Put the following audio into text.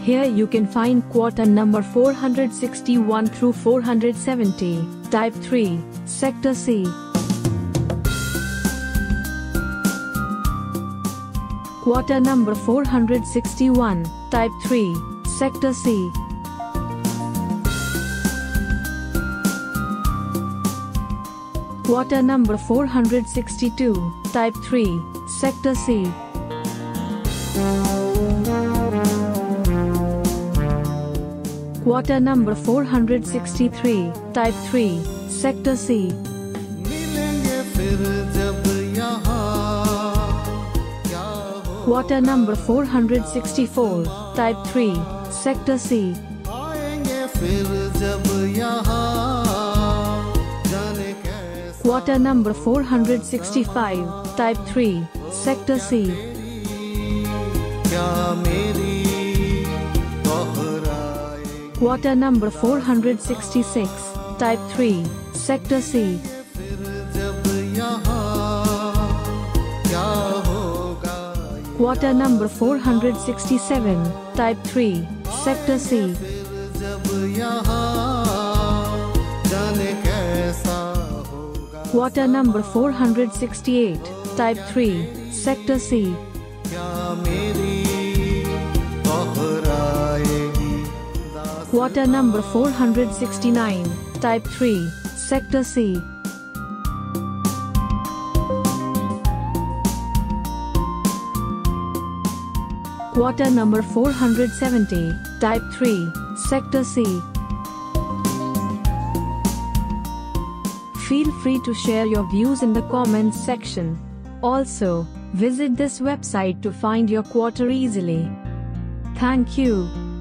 Here you can find quarter number 461 through 470, Type 3, Sector C. Quarter number 461, Type 3, Sector C. Quarter number 462, Type 3, Sector C. Quarter number 463, Type 3, Sector C. Quarter number 464, Type 3, Sector C. Quarter number 465, Type 3, Sector C. Quarter number 466, Type 3, Sector C. Quarter number 467, Type 3, Sector C. Quarter number 468, Type 3, Sector C. Quarter number 469, Type 3, Sector C. Quarter number 470, Type 3, Sector C. Feel free to share your views in the comments section. Also, visit this website to find your quarter easily. Thank you.